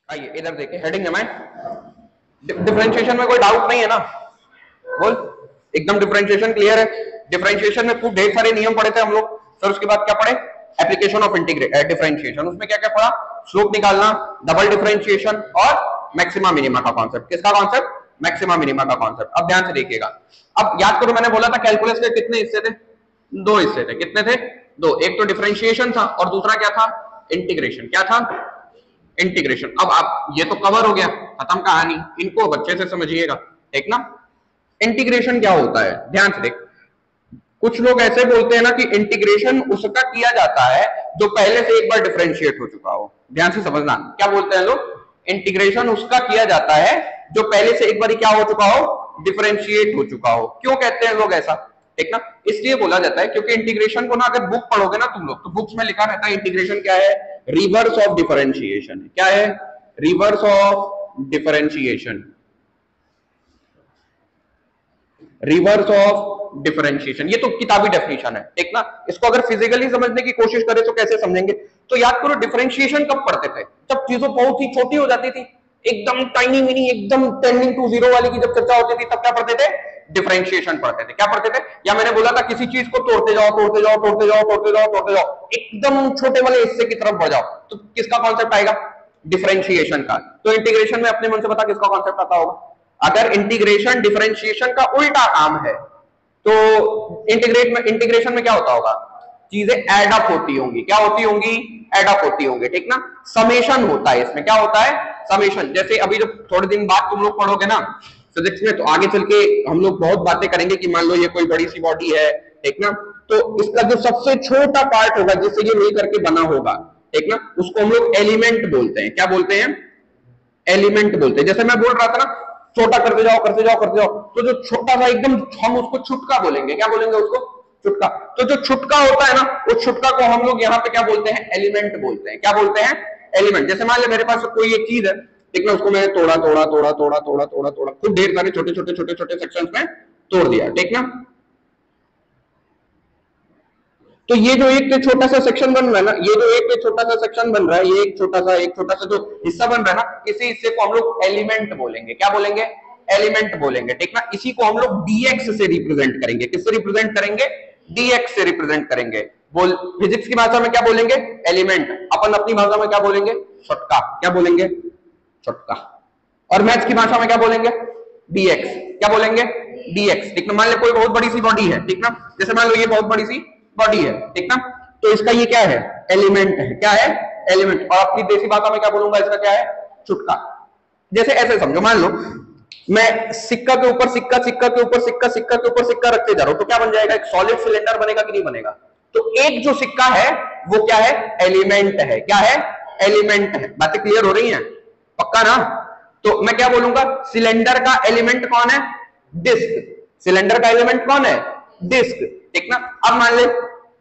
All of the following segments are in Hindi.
आइए इधर देखिए, हेडिंग है मैं डिफरेंशिएशन में कोई डाउट नहीं है ना? बोल, एकदम डिफरेंशिएशन क्लियर है। डिफरेंशिएशन में खूब ढेर सारे नियम पढ़े थे हम लोग, फिर उसके बाद क्या पढ़े? Application of differentiation. उसमें क्या क्या पढ़ा? स्लोप निकालना, डबल डिफरेंशिएशन और मैक्सिमा मिनिमा का कॉन्सेप्ट। किसका कॉन्सेप्ट? मैक्सिमा मिनिमा का कॉन्सेप्ट। अब ध्यान से देखिएगा, अब याद करो मैंने बोला था कैलकुलस के कितने हिस्से थे? दो हिस्से थे। कितने थे? दो। एक तो डिफरेंशिएशन था और दूसरा क्या था? इंटीग्रेशन। क्या था? इंटीग्रेशन। अब आप ये तो कवर हो गया, खत्म कहानी। इनको बच्चे से समझिएगा, ठीक ना? इंटीग्रेशन क्या होता है? ध्यान से देख, कुछ लोग ऐसे बोलते हैं ना कि इंटीग्रेशन उसका किया जाता है जो पहले से एक बार डिफरेंशिएट हो चुका हो। ध्यान से समझना, क्या बोलते हैं लोग? इंटीग्रेशन उसका किया जाता है जो पहले से एक बार क्या हो चुका हो? डिफरेंशिएट हो चुका हो। क्यों कहते हैं लोग ऐसा? ठीक ना? इसलिए बोला जाता है क्योंकि इंटीग्रेशन को ना अगर बुक पढ़ोगे ना तुम लोग, तो बुक्स में लिखा रहता है इंटीग्रेशन क्या है? Reverse of differentiation. क्या है? Reverse of differentiation. Reverse of differentiation, ये तो किताबी डेफिनेशन है, ठीक ना? इसको अगर फिजिकली समझने की कोशिश करें तो कैसे समझेंगे? तो याद करो डिफरेंशिएशन कब पढ़ते थे? जब चीजों बहुत ही छोटी हो जाती थी, एकदम टाइनी मिनी, एकदम टेंडिंग टू जीरो वाली की जब चर्चा होती थी, तब क्या पढ़ते थे? डिफरेंशिएशन पढ़ते थे। क्या पढ़ते थे? या मैंने बोला था किसी चीज को तोड़ते जाओ तोड़ते जाओ तोड़ते जाओ तोड़ते जाओ तोड़ते जाओ, एकदम छोटे वाले हिस्से की तरफ बढ़ जाओ, तो किसका कॉन्सेप्ट आएगा? डिफरेंशिएशन का। तो इंटीग्रेशन में अपने मन से बता किसका कॉन्सेप्ट आता होगा? अगर इंटीग्रेशन डिफरेंशिएशन का उल्टा काम है तो इंटीग्रेशन में क्या होता होगा? चीजें एड अप होती होंगी। क्या होती होंगी? एड अप होती होंगी, ठीक ना? समेशन होता है इसमें। क्या होता है? समेशन। जैसे अभी जब थोड़े दिन बाद तुम लोग पढ़ोगे ना फिजिक्स में, तो आगे चल के हम लोग बहुत बातें करेंगे कि मान लो ये कोई बड़ी सी बॉडी है, ठीक ना? तो इसका जो सबसे छोटा पार्ट होगा जिससे ये मिल करके बना होगा, ठीक ना, उसको हम लोग एलिमेंट बोलते हैं। क्या बोलते हैं? एलिमेंट बोलते हैं। जैसे मैं बोल रहा था ना, छोटा करते जाओ करते जाओ करते जाओ, तो जो छोटा सा एकदम, हम उसको छुटका बोलेंगे। क्या बोलेंगे उसको? छुटका। तो जो छुटका होता है ना, उस छुटका को हम लोग यहाँ पे क्या बोलते हैं? एलिमेंट बोलते हैं। क्या बोलते हैं? एलिमेंट। जैसे मान ले मेरे पास कोई एक चीज है, ठीक है, उसको मैंने तोड़ा तोड़ा तोड़ा तोड़ा तोड़ा तोड़ा तोड़ा, खूब ढेर सारे छोटे छोटे छोटे छोटे सेक्शंस में तोड़ दिया, ठीक ना? तो ये जो एक छोटा सा सेक्शन बन रहा है ना, ये जो एक छोटा सा सेक्शन बन रहा है, ये एक छोटा सा जो हिस्सा बन रहा है ना, इसी हिस्से को हम लोग एलिमेंट बोलेंगे। क्या बोलेंगे? एलिमेंट बोलेंगे, ठीक ना? इसी को हम लोग डीएक्स से रिप्रेजेंट करेंगे। किससे रिप्रेजेंट करेंगे? डीएक्स से रिप्रेजेंट करेंगे। बोल, फिजिक्स की भाषा में क्या बोलेंगे? एलिमेंट। अपन अपनी भाषा में क्या बोलेंगे? छुटका। क्या बोलेंगे? छुटका। और मैथ्स की भाषा में क्या बोलेंगे? डीएक्स। क्या बोलेंगे? डीएक्स, ठीक ना? मान लो कोई बहुत बड़ी सी बॉडी है, ठीक ना? जैसे मान लो ये बहुत बड़ी सी बॉडी है, ठीक ना? तो इसका ये क्या है? एलिमेंट है। क्या है? एलिमेंट। और अपनी देसी भाषा में क्या बोलूंगा? इसका क्या है? छुटका। जैसे ऐसे समझो, मान लो मैं सिक्का के ऊपर सिक्का, सिक्का के ऊपर सिक्का, सिक्का के ऊपर सिक्का रखते जा रहा हूं, तो क्या बन जाएगा? एक सॉलिड सिलेंडर बनेगा कि नहीं बनेगा? तो एक जो सिक्का है वो क्या है? एलिमेंट है। क्या है? एलिमेंट है। बातें क्लियर हो रही हैं? पक्का ना? तो मैं क्या बोलूंगा? सिलेंडर का एलिमेंट कौन है? डिस्क। सिलेंडर का एलिमेंट कौन है? डिस्क, ठीक ना? अब मान ले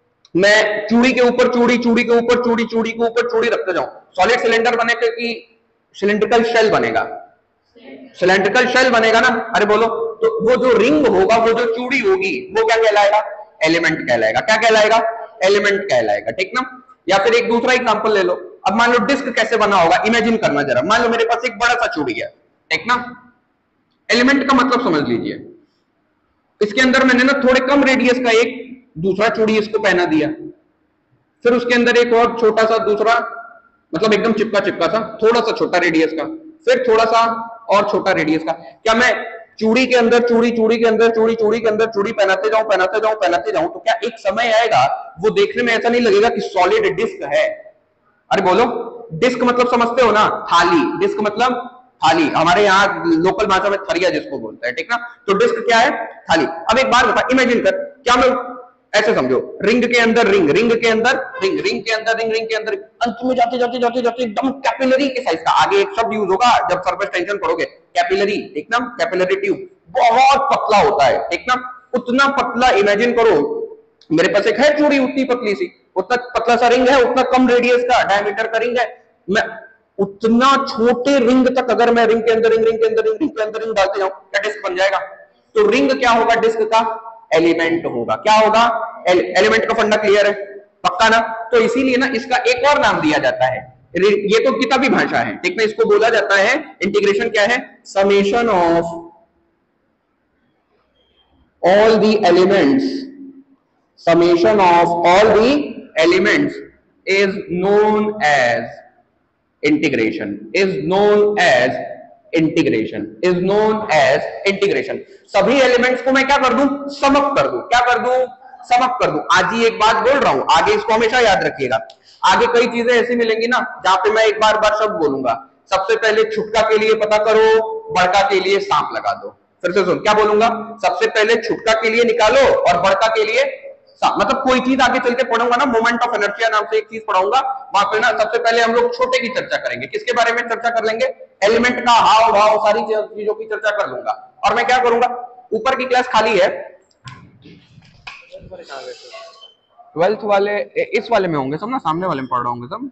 मैं चूड़ी के ऊपर चूड़ी, चूड़ी के ऊपर चूड़ी, चूड़ी के ऊपर चूड़ी रखते जाऊं, सॉलिड सिलेंडर बनेगा कि सिलेंड्रिकल शेल बनेगा? सिलेंड्रिकल शेल बनेगा ना? अरे बोलो। तो वो जो रिंग होगा, वो जो चूड़ी होगी, वो क्या कहलाएगा? एलिमेंट कहलाएगा। क्या कहलाएगा? एलिमेंट कहलाएगा, ठीक ना? या फिर एक दूसरा एग्जांपल ले लो। अब मान लो डिस्क कैसे बना होगा, इमेजिन करना जरा। मान लो मेरे पास एक बड़ा सा चूड़ी है, ठीक ना? एलिमेंट का मतलब समझ लीजिए, इसके अंदर मैंने ना थोड़े कम रेडियस का एक दूसरा चूड़ी इसको पहना दिया, फिर उसके अंदर एक और छोटा सा दूसरा, मतलब एकदम चिपका चिपका सा, थोड़ा सा छोटा रेडियस का, फिर थोड़ा सा और छोटा रेडियस का। क्या मैं चूड़ी के अंदर चूड़ी, चूड़ी के अंदर चूड़ी, चूड़ी के अंदर चूड़ी पहनाते जाऊं पहनाते जाऊं पहनाते जाऊं, तो क्या एक समय आएगा वो देखने में ऐसा नहीं लगेगा कि सॉलिड डिस्क है? अरे बोलो। डिस्क मतलब समझते हो ना? थाली। डिस्क मतलब थाली, हमारे यहाँ लोकल भाषा में थरिया जिसको बोलते हैं, ठीक ना? तो डिस्क क्या है? थाली। अब एक बार बता, इमेजिन कर, क्या मैं ऐसे समझो, रिंग के अंदर रिंग, रिंग के अंदर रिंग, रिंग के अंदर रिंग, रिंग के अंदर, अंत में जाते जाते जाते जाते एकदम कैपिलरी के साइज का, आगे एक शब्द यूज होगा जब सरफेस टेंशन पढ़ोगे, कैपिलरी, ठीक ना? कैपिलरी ट्यूब बहुत पतला होता है, ठीक ना? उतना पतला इमेजिन करो, मेरे पास एक है चूड़ी उतनी पतली सी, उतना पतला सा रिंग है, उतना कम रेडियस का डायमीटर का रिंग है, मैं उतना छोटे रिंग तक अगर मैं रिंग के अंदर रिंग, रिंग के अंदर रिंग, रिंग के अंदर रिंग डालते जाऊं, क्या डिस्क बन जाएगा? तो रिंग क्या होगा? डिस्क का एलिमेंट होगा। क्या होगा? एलिमेंट का फंडा क्लियर है? पक्का ना? तो इसीलिए ना इसका एक और नाम दिया जाता है, ये तो किताबी भाषा है, ठीक है। इसको बोला जाता है इंटीग्रेशन क्या है, summation of all the elements, summation of all the elements is known as integration, is known as integration, is known as integration। सभी एलिमेंट्स को मैं क्या कर दूं, समअप कर दूं, क्या कर दूं, समअप कर दूं। आज ही एक बात बोल रहा हूं, आगे इसको हमेशा याद रखिएगा। आगे कई चीजें ऐसी मिलेंगी ना जहां पे मैं एक बार शब्द बोलूंगा, सबसे पहले छुटका के लिए पता करो, बड़का के लिए सांप लगा दो। फिर से सुन, क्या बोलूंगा, सबसे पहले छुटका के लिए निकालो और बड़का के लिए सांप। मतलब कोई चीज आगे चल के पढ़ूंगा ना, मोमेंट ऑफ इनर्शिया नाम से एक चीज पढ़ाऊंगा, वहां पे ना सबसे पहले हम लोग छोटे की चर्चा करेंगे। किसके बारे में चर्चा कर लेंगे, एलिमेंट का हाव भाव, सारी चीजों की चर्चा कर लूंगा। और मैं क्या करूंगा, ऊपर की क्लास खाली है, 12th वाले इस वाले में होंगे सब ना, सामने वाले में पढ़ रहा होंगे सब।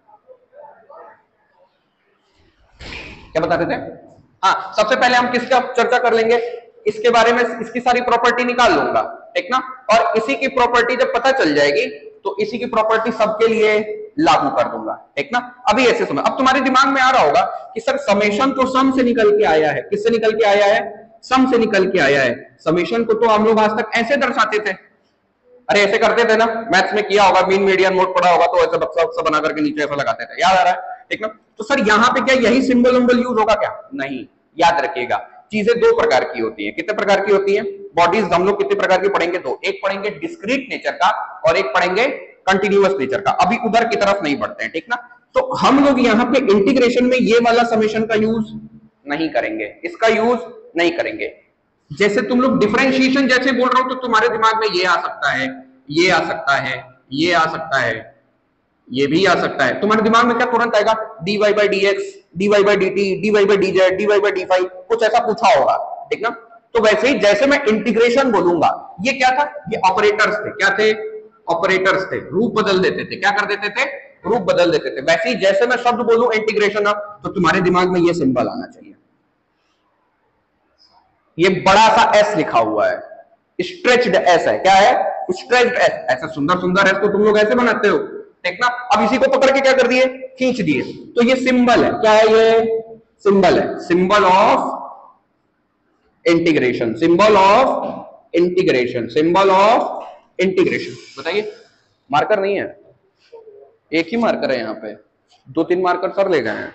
क्या बता रहे थे, हाँ सबसे पहले हम किसका चर्चा कर लेंगे, इसके बारे में, इसकी सारी प्रॉपर्टी निकाल लूंगा, ठीक ना। और इसी की प्रॉपर्टी जब पता चल जाएगी तो इसी की प्रॉपर्टी सबके लिए लागू कर दूंगा, ठीक ना। अभी ऐसे समझ, अब तुम्हारे दिमाग में आ रहा होगा कि सर समेशन तो सम से निकल के आया है, किससे निकल के आया है, सम से निकल के आया है। समेशन को तो हम लोग आज तक ऐसे दर्शाते थे, अरे ऐसे करते थे ना, मैथ्स में किया होगा, मीन मीडियन मोड पढ़ा होगा, तो ऐसे बक्सा बक्सा बना करके नीचे ऐसा लगाते थे, याद आ रहा है, ठीक ना। तो सर यहाँ पे क्या यही सिंबल उम्बल यूज होगा क्या, नहीं। याद रखिएगा चीजें दो प्रकार की होती है, कितने प्रकार की होती है, बॉडीज हम लोग कितने प्रकार की पढ़ेंगे, दो, एक पढ़ेंगे डिस्क्रीट नेचर का और एक पढ़ेंगे कंटिन्यूअस नेचर का। अभी उधर की तरफ नहीं बढ़ते हैं, ठीक ना। तो हम लोग यहाँ पे इंटीग्रेशन में ये वाला समेशन का यूज नहीं करेंगे, इसका यूज नहीं करेंगे। जैसे तुम लोग डिफरेंशिएशन जैसे बोल रहे हो तो तुम्हारे दिमाग में ये आ सकता है, ये आ सकता है, ये आ सकता है, ये भी आ सकता है। तुम्हारे दिमाग में क्या तुरंत आएगा, dy by dx, dy by dt, dy by dz, dy by d5, कुछ ऐसा पूछा होगा, ठीक ना। तो वैसे ही जैसे मैं इंटीग्रेशन बोलूंगा, ये क्या था, ये ऑपरेटर्स थे, क्या थे, ऑपरेटर्स थे, रूप बदल देते थे, क्या कर देते थे, रूप बदल देते थे। वैसे ही जैसे मैं शब्द बोलूं इंटीग्रेशन, तो तुम्हारे दिमाग में ये सिंबल आना चाहिए, ये बड़ा सा एस लिखा हुआ है, स्ट्रेच्ड एस है, क्या है, स्ट्रेच्ड एस। ऐसा सुंदर सुंदर एस को तुम लोग ऐसे बनाते हो, ठीक ना। अब इसी को पकड़ के क्या कर दिए, खींच दिए, तो ये सिंबल है, क्या है, ये सिंबल है, symbol of integration, symbol of integration, symbol of integration. बताइए, मार्कर नहीं है, एक ही मार्कर है यहाँ पे, 2-3 मार्कर सर ले गए हैं।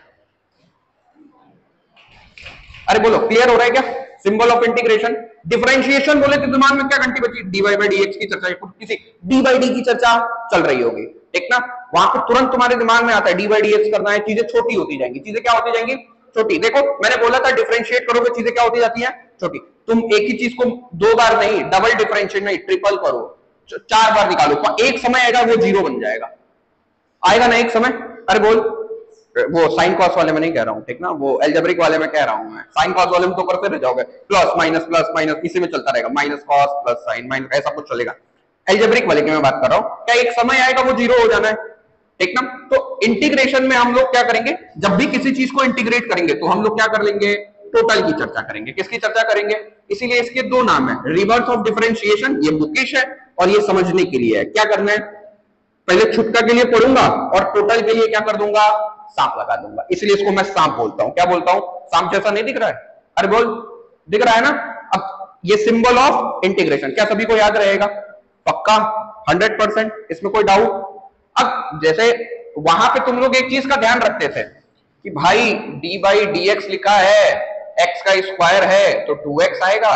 अरे बोलो, क्लियर हो रहा है क्या, सिंबल ऑफ इंटीग्रेशन। डिफरेंशिएशन बोले तो दिमाग में क्या घंटी बची, dy by dx की चर्चा, किसी d by d की चर्चा चल रही होगी, ठीक ना। वहां पर तुरंत तुम्हारे दिमाग में आता है d by dx करना है, चीजें छोटी होती जाएंगी, चीजें क्या होती जाएंगी, छोटी। देखो मैंने बोला था डिफरेंशिएट करोगे चीजें क्या होती जाती हैं, छोटी। तुम एक ही चीज को 2 बार नहीं, डबल डिफरेंशिएट नहीं, ट्रिपल करो, 4 बार निकालो, एक समय आएगा वो 0 बन जाएगा, आएगा ना एक समय। अरे बोल, वो साइन कॉस वाले में नहीं कह रहा हूं, ठीक ना, वो एल्जेब्रिक वाले में कह रहा हूं मैं। साइन कॉस वाले में तो करते रह जाओगे, प्लस माइनस इसी में चलता रहेगा, minus cos plus sine minus, ऐसा कुछ चलेगा। एल्जेब्रिक वाले की मैं बात कर रहा हूं, क्या एक समय आएगा वो 0 हो जाना है, ठीक ना। तो इंटीग्रेशन में हम लोग क्या करेंगे, जब भी किसी चीज को इंटीग्रेट करेंगे तो हम लोग क्या कर लेंगे, टोटल की चर्चा करेंगे। किसकी चर्चा करेंगे, इसीलिए इसके 2 नाम है, रिवर्स ऑफ डिफरेंशिएशन, ये बुकिश है, और ये समझने के लिए है। क्या करना है, पहले छुटका के लिए पढ़ूंगा और टोटल के लिए क्या कर दूंगा, सांप लगा दूंगा, इसलिए इसको मैं सांप बोलता हूं। क्या बोलता हूं, सांप जैसा नहीं दिख रहा है, अरे बोल, दिख रहा है ना। अब ये सिंबल ऑफ इंटीग्रेशन, क्या सभी को याद रहेगा, पक्का 100%, इसमें कोई डाउट। अब जैसे वहां पे तुम लोग एक चीज का ध्यान रखते थे कि भाई d by dx लिखा है, x का स्क्वायर है तो 2x आएगा,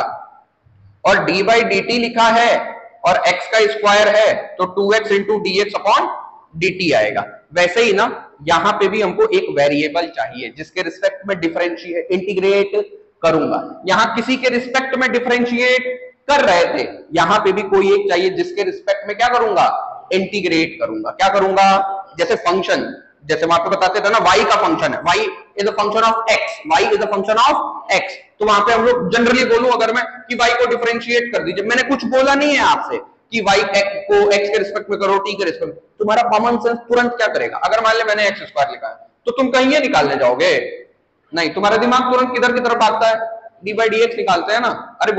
और d by dt लिखा है और x का स्क्वायर है तो 2x into dx upon dt आएगा। वैसे ही ना यहां पे भी हमको एक वेरिएबल चाहिए जिसके रिस्पेक्ट में डिफरेंशिएट इंटीग्रेट करूंगा। यहां किसी के रिस्पेक्ट में डिफरेंशिएट कर रहे थे, यहां पे भी कोई एक चाहिए जिसके रिस्पेक्ट में क्या करूंगा, इंटीग्रेट करूंगा। क्या करूंगा, जैसे फंक्शन, जैसे वहां पे बताते थे ना, y का फंक्शन है, y is a function of x, y is a function of x, तो वहां पे हम लोग जनरली बोलूं अगर मैं कि y को डिफरेंशिएट कर दीजिए, मैंने कुछ बोला नहीं है आपसे कि y को x के रिस्पेक्ट में करो, t के रिस्पेक्ट में, तुम्हारा कॉमन सेंस तुरंत क्या करेगा, अगर मान ले मैंने x स्क्वायर लिखा है तो तुम कहीं ये निकालने जाओगे नहीं, तुम्हारा दिमाग तुरंत किधर की तरफ भागता है, d by dx निकालते हैं ना। अरे बोल,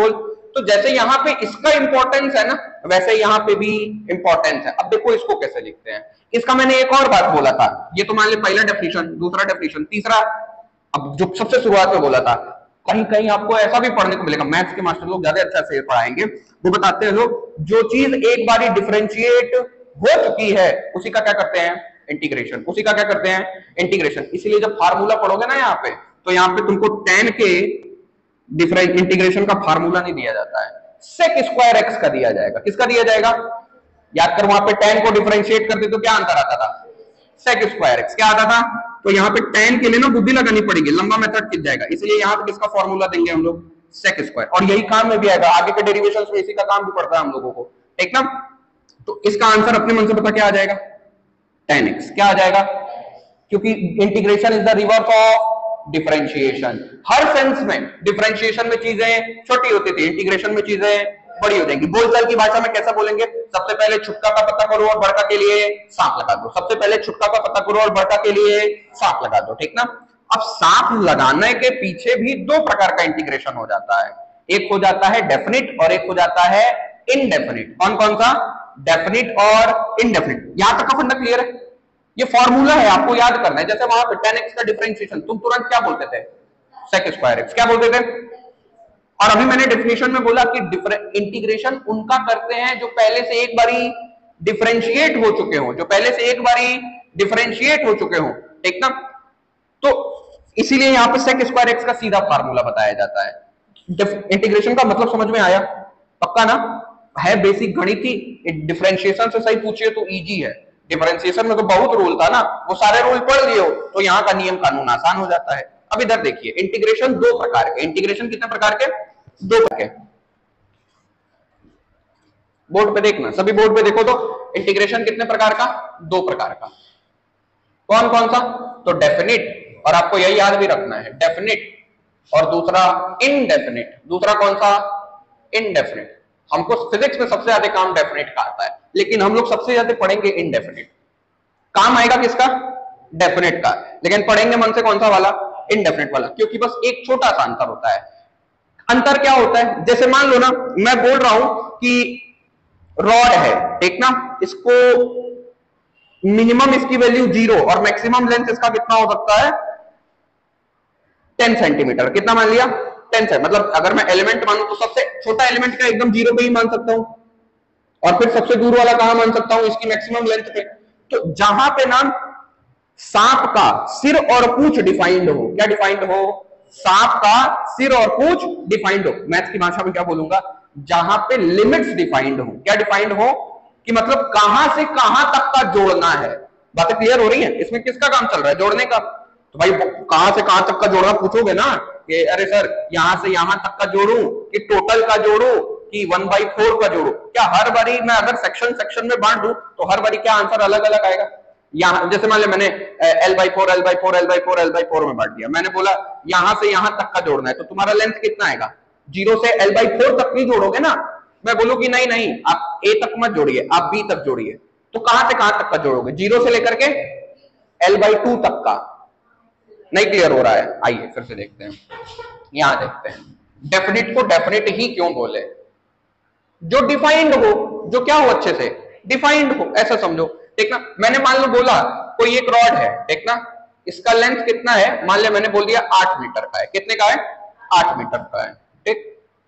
तो जैसे यहाँ पे इसका इंपॉर्टेंस है ना, वैसे यहाँ पे भी इंपॉर्टेंस है। अब देखो इसको कैसे लिखते हैं। इसका मैंने एक और बात बोला था, ये तो मान ली पहला डेफिनेशन, दूसरा डेफिनेशन, तीसरा, अब जो सबसे शुरुआत में बोला था, कहीं कहीं आपको ऐसा भी पढ़ने को मिलेगा, मैथ्स के मास्टर लोग ज्यादा अच्छा से पढ़ाएंगे, वो बताते हैं लोग जो चीज एक बार डिफरेंशिएट हो चुकी है उसी का क्या करते हैं, इंटीग्रेशन, उसी का क्या करते हैं, इंटीग्रेशन। इसलिए जब फार्मूला पढ़ोगे ना यहाँ पे, तो यहाँ पे तुमको tan के डिफरेंट इंटीग्रेशन का फार्मूला नहीं दिया जाता है, sec स्क्वायर x का दिया जाएगा। किसका दिया जाएगा, याद कर, वहां पे tan को डिफरेंशिएट करते तो क्या आंसर आता था, sec स्क्वायर x। क्या आता था, तो यहाँ पे tan के लिए ना बुद्धि लगानी पड़ेगी, लंबा मेथड खिंच जाएगा, इसलिए यहाँ पे किसका फॉर्मूला देंगे हम लोग, sec स्क्वायर। और यही काम में भी आएगा, आगे के डेरिवेशंस में इसी का काम भी पड़ता है हम लोगों को, ठीक ना। तो इसका आंसर अपने मन से पता क्या आ जाएगा, tan x। क्या आ जाएगा, क्योंकि integration is the reverse of differentiation. हर सेंस में डिफरेंशिएशन में चीजें छोटी होती थी, इंटीग्रेशन में चीजें बड़ी हो जाएंगी। बोलचाल की भाषा में कैसा बोलेंगे, सबसे पहले छुटका का पता करो और बड़का के लिए सांप लगा दो, सबसे पहले छुटका का पता करो और बड़का के लिए सांप लगा दो, ठीक ना। अब सांप लगाने के पीछे भी दो प्रकार का इंटीग्रेशन हो जाता है, एक हो जाता है डेफिनिट और एक हो जाता है इनडेफिनिट। कौन कौन सा, डेफिनिट और इनडेफिनिट। यहां तक का फंडा क्लियर है, ये फॉर्मूला है, आपको याद करना है। जैसे वहां पे tan x का डिफरेंशिएशन तुम तुरंत क्या बोलते थे, sec स्क्वायर x, क्या बोलते थे। और अभी मैंने डेफिनेशन में बोला कि इंटीग्रेशन उनका करते हैं जो पहले से एक बारी डिफरेंशिएट हो चुके हो, जो पहले से एक बारी डिफरेंशिएट हो चुके हो, ठीक ना। तो इसीलिए यहां पे sec स्क्वायर x का सीधा फार्मूला बताया जाता है। इंटीग्रेशन का मतलब समझ में आया, पक्का ना, है बेसिक गणित ही। डिफरेंशिएशन से सही पूछिए तो इजी है, डिफरेंशिएशन में तो बहुत रूल था ना, वो सारे रूल पढ़ लियो तो यहाँ का नियम कानून आसान हो जाता है। अब इधर देखिए, इंटीग्रेशन दो प्रकार के, इंटीग्रेशन कितने प्रकार के, दो प्रकार के। बोर्ड पे देखना, सभी बोर्ड पे देखो तो इंटीग्रेशन कितने प्रकार का, दो प्रकार का। कौन कौन सा, तो डेफिनिट, और आपको यही याद भी रखना है, डेफिनिट, और दूसरा इनडेफिनिट। दूसरा कौन सा, इनडेफिनिट। हमको फिजिक्स में सबसे ज्यादा काम डेफिनिट का आता है, लेकिन हम लोग सबसे ज्यादा पढ़ेंगे इनडेफिनिट। काम आएगा किसका, डेफिनिट का, लेकिन पढ़ेंगे मन से कौन सा वाला, इनडेफिनिट वाला। क्योंकि बस एक छोटा सा अंतर होता है। अंतर क्या होता है, जैसे मान लो ना मैं बोल रहा हूं कि रॉड है, ठीक ना, इसको मिनिमम इसकी वैल्यू 0 और मैक्सिमम लेंथ इसका कितना हो सकता है, 10 सेंटीमीटर। कितना मान लिया, 10 है। मतलब अगर मैं एलिमेंट मानूं तो सबसे छोटा एलिमेंट का एकदम 0 पे ही मान सकता हूं, और फिर सबसे दूर वाला कहां मान सकता हूं, इसकी मैक्सिमम लेंथ पे। तो जहां पे ना सांप का सिर और पूंछ डिफाइंड हो, क्या डिफाइंड हो, सांप का सिर और पूंछ डिफाइंड हो, मैथ्स की भाषा में क्या बोलूंगा, जहां पे लिमिट्स डिफाइंड हो। क्या डिफाइंड हो, कि मतलब कहां से कहां तक का जोड़ना है। बातें क्लियर हो रही है, इसमें किसका काम चल रहा है, जोड़ने का। तो भाई कहां से कहां तक का जोड़ना पूछोगे ना, कि अरे सर यहां से यहां तक का जोड़ू कि टोटल का जोड़ू कि 1/4 का जोड़ू। क्या हर बारी मैं अगर सेक्शन सेक्शन में बांट दूं तो हर बारी क्या आंसर अलग अलग आएगा। यहां जैसे मान ले मैंने L/4 L/4 L/4 L/4 में बांट दिया, मैंने बोला यहां से यहां तक का जोड़ना है, तो तुम्हारा लेंथ कितना आएगा, 0 से L/4 तक नहीं जोड़ोगे ना। मैं बोलूं कि नहीं नहीं आप A तक मत जोड़िए, आप B तक जोड़िए, तो कहां से कहां तक का जोड़ोगे, 0 से लेकर के L/2 तक का। नहीं क्लियर हो रहा है, आइए फिर से देखते हैं। यहां देखते हैं डेफिनिट को डेफिनिट ही क्यों बोले, जो डिफाइंड हो, जो क्या हो, अच्छे से डिफाइंड हो, ऐसा समझो, ठीक ना। मैंने मान लो बोला कोई एक रॉड है, ठीक ना, इसका लेंथ कितना है, मान ले मैंने बोल दिया 8 मीटर का है। कितने का है, 8 मीटर का है, ठीक।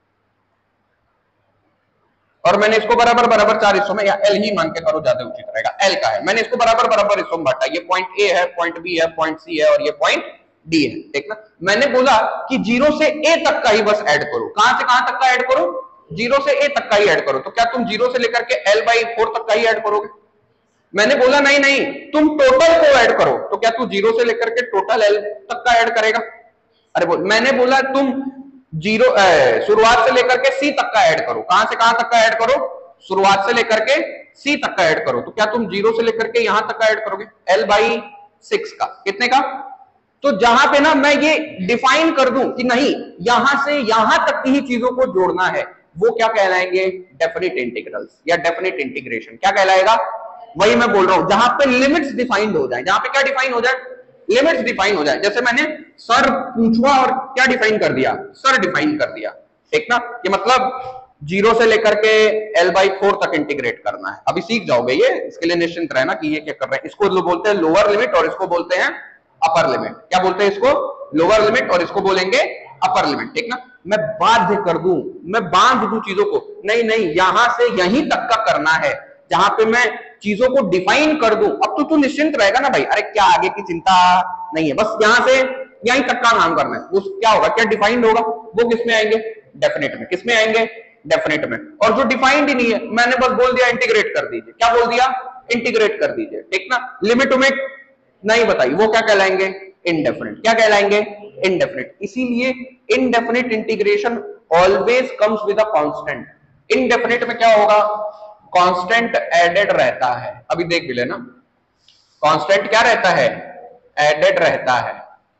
और मैंने इसको बराबर बराबर 4 हिस्सों में, या एल ही मान के करो ज्यादा उचित रहेगा, एल का है, मैंने इसको बराबर बराबर हिस्सों में बांटा। ये पॉइंट ए है, पॉइंट बी है, पॉइंट सी है, और ये पॉइंट डी है, ठीक ना। मैंने बोला कि 0 से ए तक का ही बस ऐड करो। कहां से कहां तक का ऐड करो, 0 से ए तक का ही ऐड करो। तो क्या तुम 0 से लेकर के L/4 तक का ही ऐड करोगे। मैंने बोला नहीं नहीं तुम टोटल को ऐड करो। तो क्या तू 0 से लेकर के टोटल L तक का ऐड करेगा। अरे मैंने बोला तुम 0 शुरुआत से लेकर के C तक का ऐड करो। कहां से कहां तक का ऐड करो, शुरुआत से लेकर के C तक का ऐड करो। तो क्या तुम 0 से लेकर के यहां तक का ऐड करोगे, L/6 का। कितने का, तो जहां पे ना मैं ये डिफाइन कर दूं कि नहीं यहां से यहां तक की ही चीजों को जोड़ना है, वो क्या कहलाएंगे, डेफिनिट इंटीग्रल्स या डेफिनिट इंटीग्रेशन। क्या कहलाएगा, वही मैं बोल रहा हूं, जहां पे लिमिट्स डिफाइंड हो जाए। जहां पे क्या डिफाइन हो जाए, लिमिट्स डिफाइन हो जाए। जैसे मैंने सर पूछवा और क्या डिफाइन कर दिया, सर डिफाइन कर दिया। ठीक ना। ये मतलब 0 से लेकर के L/4 तक इंटीग्रेट करना है। अभी सीख जाओगे ये, इसके लिए निश्चिंत रहना कि ये क्या कर रहे हैं। इसको बोलते हैं लोअर लिमिट और इसको बोलते हैं अपर लिमिट। क्या बोलते हैं इसको? लोअर लिमिट और इसको बोलेंगे अपर लिमिट, ठीक ना। मैं बाध्य कर दूं, मैं बांध दूं चीजों को, नहीं नहीं, यहां से यहीं तक का करना है जहां पे मैं चीजों को डिफाइन कर दूं। अब तो तू निश्चिंत रहेगा ना भाई, अरे क्या आगे की चिंता नहीं है, बस यहां से यहीं तक का काम करना है। वो क्या होगा, क्या डिफाइंड होगा, वो किस में आएंगे? डेफिनेट में। किस में आएंगे? डेफिनेट में। और जो डिफाइंड ही नहीं है, मैंने बस बोल दिया इंटीग्रेट कर दीजिए। क्या बोल दिया? इंटीग्रेट कर दीजिए, ठीक ना। लिमिट उमिट नहीं बताई, वो क्या कहलाएंगे? इनडेफिनिट। क्या कहलाएंगे? इनडेफिनिट। इसीलिए indefinite integration always comes with a constant. Indefinite में क्या होगा? कांस्टेंट एडेड रहता है। अभी देख भी लेना, कांस्टेंट क्या रहता है? एडेड रहता है।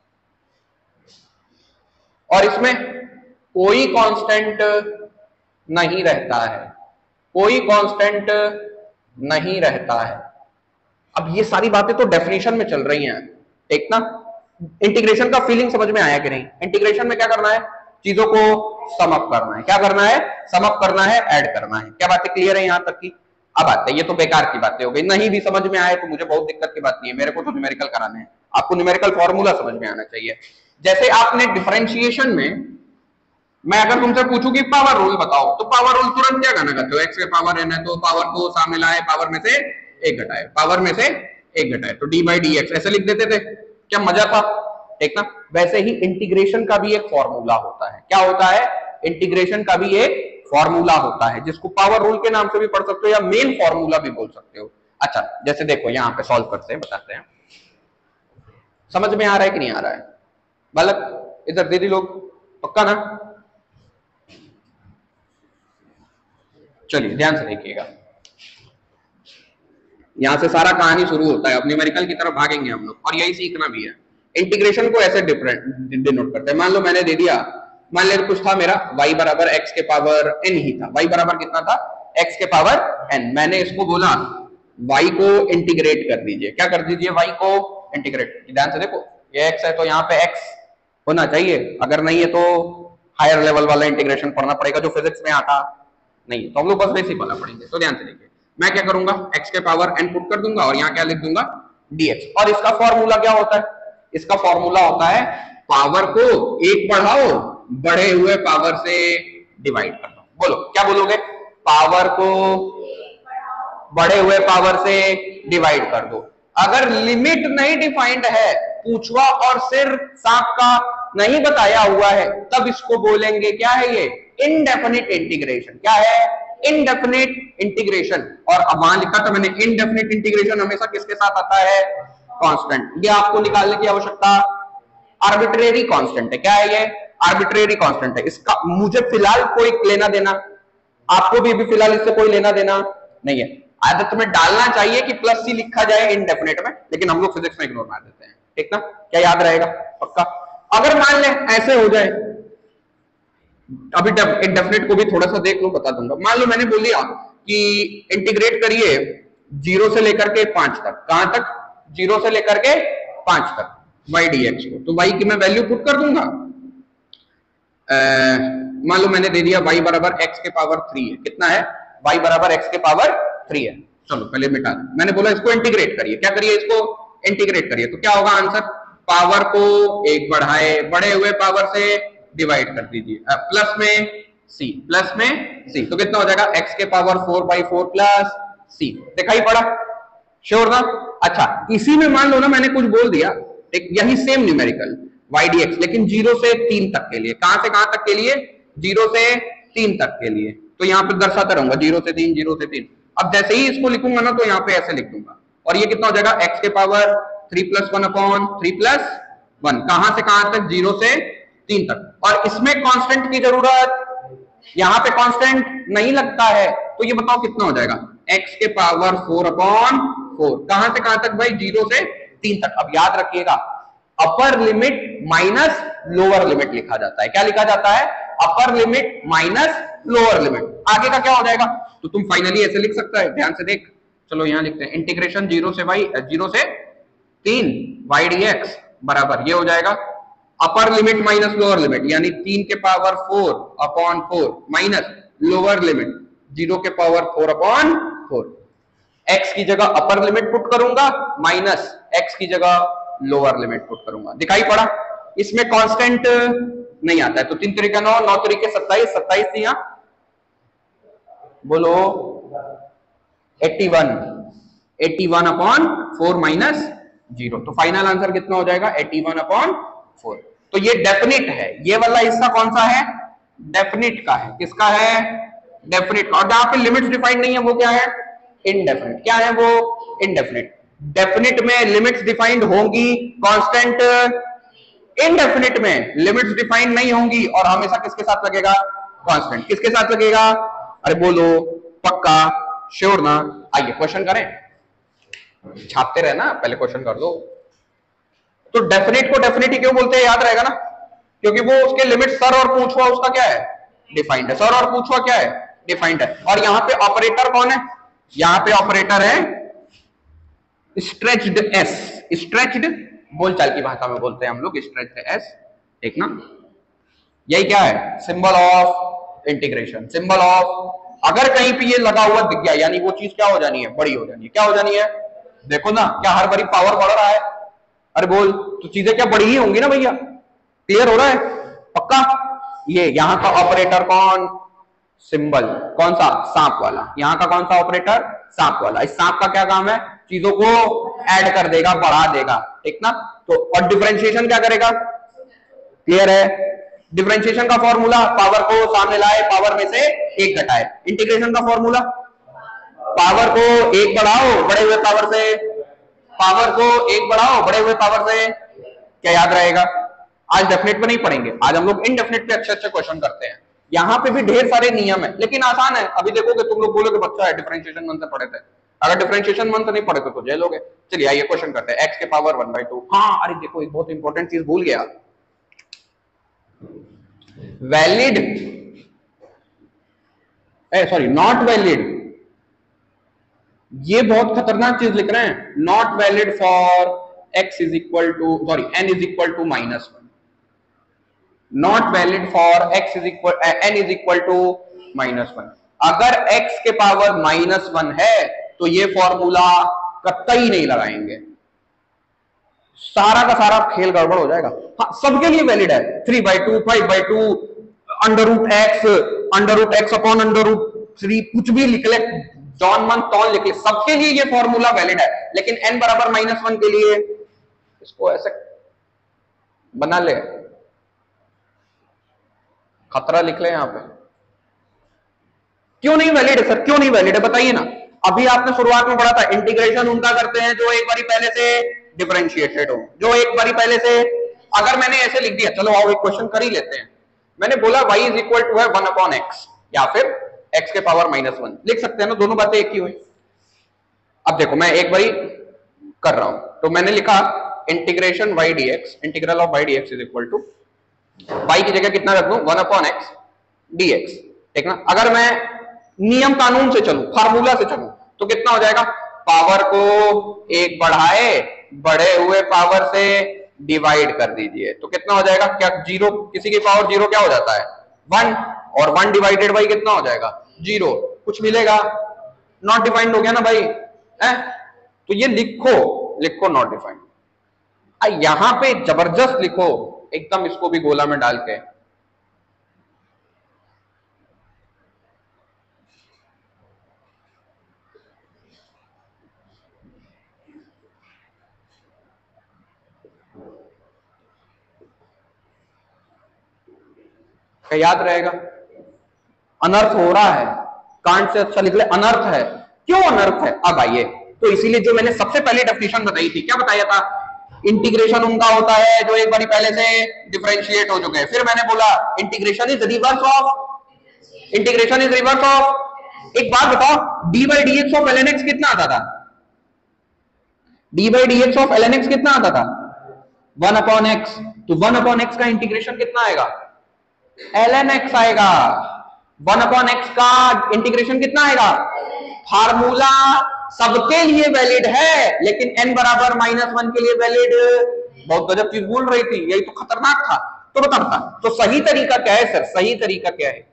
और इसमें कोई कांस्टेंट नहीं रहता है, कोई कांस्टेंट नहीं रहता है। अब ये सारी बातें तो डेफिनेशन में चल रही हैं, ठीक ना। इंटीग्रेशन का फीलिंग समझ में आया कि नहीं? इंटीग्रेशन में क्या करना है? चीजों को सम अप करना है। क्या करना है? सम अप करना है, ऐड करना है। क्या बातें क्लियर है यहां तक की? अब आते हैं, ये तो बेकार की बातें हो गई। नहीं भी समझ में आए तो मुझे बहुत दिक्कत की बात नहीं है, मेरे को तो न्यूमेरिकल कराने हैं। आपको न्यूमेरिकल फॉर्मूला समझ में आना चाहिए। जैसे आपने डिफरेंशिएशन में, मैं अगर तुमसे पूछूं कि पावर रूल बताओ, तो पावर रूल तुरंत क्या करना करते हो? एक्स के पावर एन है तो पावर को सामने लाए, पावर में से एक घटाए, पावर में से एक घटाए, तो डी बाई डी एक्स ऐसे लिख देते थे। क्या मजा था, ठीक ना। वैसे ही इंटीग्रेशन का भी एक फॉर्मूला होता है। क्या होता है? इंटीग्रेशन का भी एक फॉर्मूला होता है, जिसको पावर रूल के नाम से भी पढ़ सकते हो या मेन फॉर्मूला भी बोल सकते हो। अच्छा, जैसे देखो यहां पे सॉल्व करते हैं, बताते हैं। समझ में आ रहा है कि नहीं आ रहा है? बालक इधर दीदी लोग, पक्का ना? चलिए ध्यान से देखिएगा, यहां से सारा कहानी शुरू होता है। अब न्यूमेरिकल की तरफ भागेंगे हम लोग, और यही सीखना भी है। इंटीग्रेशन को ऐसे डिनोट करते हैं। मान लो मैंने दे दिया, मान ले कुछ था मेरा y बराबर x के पावर n ही था। y बराबर कितना था? x के पावर n। मैंने इसको बोला y को इंटीग्रेट कर दीजिए। क्या कर दीजिए? y को इंटीग्रेट। ध्यान से देखो, ये x है तो यहाँ पे x होना चाहिए, अगर नहीं है तो हायर लेवल वाला इंटीग्रेशन पढ़ना पड़ेगा जो फिजिक्स में आता नहीं है, तो हम लोग बस बेसिक वाला पढ़ेंगे। तो ध्यान से देखिए, मैं क्या करूंगा? x के पावर n पुट कर दूंगा और यहाँ क्या लिख दूंगा? dx। और इसका फॉर्मूला क्या होता है? इसका फॉर्मूला होता है पावर को एक बढ़ाओ, बढ़े हुए पावर से डिवाइड कर दो। बोलो, क्या बोलोगे? पावर को बढ़े हुए पावर से डिवाइड कर दो। अगर लिमिट नहीं डिफाइंड है, पूछवा और सिर सांप का नहीं बताया हुआ है, तब इसको बोलेंगे क्या है? ये इनडेफिनिट इंटीग्रेशन। क्या है? Indefinite integration. और अब वहां लिखा था मैंने, इनडेफिनिट इंटीग्रेशन हमेशा किसके साथ आता है? कांस्टेंट। ये आपको निकालने की आवश्यकता, आर्बिट्रेरी कांस्टेंट है। क्या है ये? आर्बिट्रेरी कांस्टेंट है। इसका मुझे फिलहाल कोई लेना देना, आपको भी फिलहाल इससे कोई लेना देना नहीं है। आदत में डालना चाहिए कि प्लस सी लिखा जाए इनडेफिनिट में, लेकिन हम लोग फिजिक्स में इग्नोर मार देते हैं, ठीक ना। क्या याद रहेगा? पक्का। अगर मान ले ऐसे हो जाए, अभी इनडेफिनिट को भी थोड़ा सा देख लो, बता दूंगा। मान लो मैंने बोल दिया कि इंटीग्रेट करिए 0 से लेकर के 5 तक। कहां तक? 0 से लेकर के 5 तक y dx को। तो y की मैं वैल्यू पुट कर दूंगा। मान लो मैंने दे दिया y बराबर x के पावर 3 है। कितना है? y बराबर x के पावर 3 है। चलो पहले मिटा दो। मैंने बोला इसको इंटीग्रेट करिए। क्या करिए? इसको इंटीग्रेट करिए। तो क्या होगा आंसर? पावर को एक बढ़ाए, बढ़े हुए पावर से डिवाइड कर दीजिए, प्लस में c, प्लस में c। तो कितना हो जाएगा? x के पावर 4/4 प्लस c। दिखाई पड़ा? श्योर ना? अच्छा, इसी में मान लो ना मैंने कुछ बोल दिया, एक यही सेम न्यूमेरिकल y dx, लेकिन 0 से 3 तक के लिए। कहां से कहां तक के लिए? 0 से 3 तक के लिए। तो यहाँ पे दर्शाता रहूंगा 0 से 3, 0 से 3। अब जैसे ही इसको लिखूंगा ना, तो यहाँ पे ऐसे लिख दूंगा, और ये कितना हो जाएगा? x के पावर 3 + 1/3 + 1। कहां से कहां तक? 0 से 3 तक। और इसमें कांस्टेंट की जरूरत, यहां पे कांस्टेंट नहीं लगता है, तो ये बताओ कितना हो जाएगा? x के पावर 4/4। कहां से कहां तक भाई? 0 से 3 तक। अब याद रखिएगा, upper limit minus lower limit लिखा जाता है। क्या लिखा जाता है? Upper limit minus lower limit. आगे का क्या हो जाएगा? तो तुम फाइनली ऐसे लिख सकता है, ध्यान से देख। चलो यहां लिखते हैं, इंटीग्रेशन 0 से 3 y dx बराबर ये हो जाएगा upper limit minus lower limit, यानी 3 के power 4 upon 4 minus lower limit 0 के पावर 4 अपॉन 4। x की जगह अपर लिमिट पुट करूंगा माइनस x की जगह लोअर लिमिट पुट करूंगा। दिखाई पड़ा? इसमें कांस्टेंट नहीं आता है, तो 3 तरीका 9, 9 तरीके 27, 27 थी यहां, बोलो 81, 81 अपॉन 4 माइनस 0, तो फाइनल आंसर कितना हो जाएगा 81 अपॉन 4। तो ये डेफिनिट है, ये वाला हिस्सा कौन सा है? डेफिनिट का है। किसका है? डेफिनिट का। और जहां पे लिमिट्स डिफाइंड नहीं है वो क्या है? इनडेफिनिट। क्या है वो? इनडेफिनिट। डेफिनिट में लिमिट्स डिफाइंड होंगी, कांस्टेंट इनडेफिनिट में लिमिट्स डिफाइंड नहीं होंगी, और हमेशा किसके साथ लगेगा? कांस्टेंट। किसके साथ लगेगा? अरे बोलो, पक्का, श्योर ना? आइए क्वेश्चन करें, छापते रहना, पहले क्वेश्चन कर दो। तो डेफिनेट को डेफिनेट ही क्यों बोलते हैं, याद रहेगा ना, क्योंकि वो उसके लिमिट सर और पूछवा उसका क्या है? डिफाइंड है। सर और पूछवा क्या है? डिफाइंड है। और यहां पे ऑपरेटर कौन है? यहां पे ऑपरेटर है स्ट्रेच्ड एस। स्ट्रेच्ड बोलचाल की भाषा में बोलते हैं हम लोग स्ट्रेच्ड एस, ठीक ना? यही क्या है? Symbol of integration. Symbol of, अगर कहीं पे ये लगा हुआ दिख गया, यानी वो चीज क्या हो जानी है? बड़ी हो जानी है। क्या हो जानी है? देखो ना, क्या हर बारी पावर बढ़ रहा है? अरे बोल, तो चीजें क्या बड़ी ही होंगी ना भैया? क्लियर हो रहा है? पक्का? ये यहां का ऑपरेटर कौन? सिंबल कौन सा? सांप वाला। यहां का कौन सा ऑपरेटर? सांप वाला। इस सांप का क्या काम है? चीजों को ऐड कर देगा, बढ़ा देगा, ठीक ना? तो और डिफरेंशिएशन क्या करेगा? क्लियर है? डिफरेंशिएशन का फॉर्मूला, पावर को सामने लाए, पावर में से एक घटाए। इंटीग्रेशन का फॉर्मूला, पावर को एक बढ़ाओ, बढ़े हुए पावर से, पावर को एक बढ़ाओ, बढ़े हुए पावर से। क्या याद रहेगा? आज डेफिनेट पे नहीं पढ़ेंगे, आज हम लोग इनडेफिनेट पे अच्छे अच्छे क्वेश्चन करते हैं। यहां पे भी ढेर सारे नियम है, लेकिन आसान है। अभी देखोगे तुम लोग बोलोगे बच्चा है, डिफरेंशिएशन मंत्र पढ़े थे। अगर डिफरेंशिएशन मंत्र नहीं पढ़े तो जेल होगे। चलिए आइए क्वेश्चन करते हैं। x के पावर 1/2। हाँ, अरे देखो एक बहुत इंपॉर्टेंट चीज भूल गया, वैलिड, सॉरी नॉट वैलिड, ये बहुत खतरनाक चीज लिख रहे हैं। Not valid for x is equal to, sorry n is equal to -1। Not valid for x is equal, n is equal to -1। अगर x के पावर -1 है तो ये फॉर्मूला कतई नहीं लगाएंगे, सारा का सारा खेल गड़बड़ हो जाएगा। हाँ, सबके लिए वैलिड है। 3/2, 5/2, √x अपॉन √3, कुछ भी लिख ले, जॉन मन तौन लिख ले, सबके लिए ये फॉर्मूला वैलिड है। लेकिन n बराबर -1 के लिए इसको ऐसे बना ले, खतरा लिख ले यहां पे। क्यों नहीं वैलिड है सर? क्यों नहीं वैलिड है बताइए ना। अभी आपने शुरुआत में पढ़ा था, इंटीग्रेशन उनका करते हैं जो एक बारी पहले से डिफरेंशिएटेड हो, जो एक बारी पहले से। अगर मैंने ऐसे लिख दिया, चलो आओ एक क्वेश्चन कर ही लेते हैं। मैंने बोला y इज इक्वल टू है 1/x, या फिर x के पावर -1 लिख सकते हैं ना, दोनों बातें एक ही हुई। अब देखो मैं एक बारी कर रहा हूं, तो मैंने लिखा integration y dx, integral of y dx is equal to, y की जगह कितना रख दूं? 1/x dx, ठीक ना? अगर मैं नियम कानून से चलूं, फार्मूला से चलूं, तो कितना हो जाएगा? पावर को एक बढ़ाए, बढ़े हुए पावर से डिवाइड कर दीजिए, तो कितना हो जाएगा? क्या 0, किसी की पावर 0 क्या हो जाता है? 1, और 1 डिवाइडेड बाई कितना हो जाएगा? 0। कुछ मिलेगा? नॉट डिफाइंड हो गया ना भाई, है? तो ये लिखो, लिखो नॉट डिफाइंड। यहां पे जबरदस्त लिखो एकदम, इसको भी गोला में डाल के। क्या याद रहेगा? अनर्थ हो रहा है, कांट से अच्छा लिख ले, अनर्थ है। क्यों अनर्थ है? अब आइए, तो इसीलिए जो मैंने सबसे पहले डेफिनेशन बताई थी, क्या बताया था? इंटीग्रेशन उनका होता है जो एक बारी पहले से डिफरेंशिएट हो चुके हैं। फिर मैंने बोला integration is reverse of, integration is reverse of. एक बात बताओ, d/dx ऑफ ln x कितना आता था? d/dx ऑफ ln x कितना आता था? 1/x। तो 1/x का इंटीग्रेशन कितना आएगा? ln x आएगा। 1/x का इंटीग्रेशन कितना आएगा? फार्मूला सबके लिए वैलिड है, लेकिन n बराबर -1 के लिए वैलिड बहुत गजब चीज बोल रही थी, यही तो खतरनाक था। तो बता तो सही तरीका क्या है सर, सही तरीका क्या है?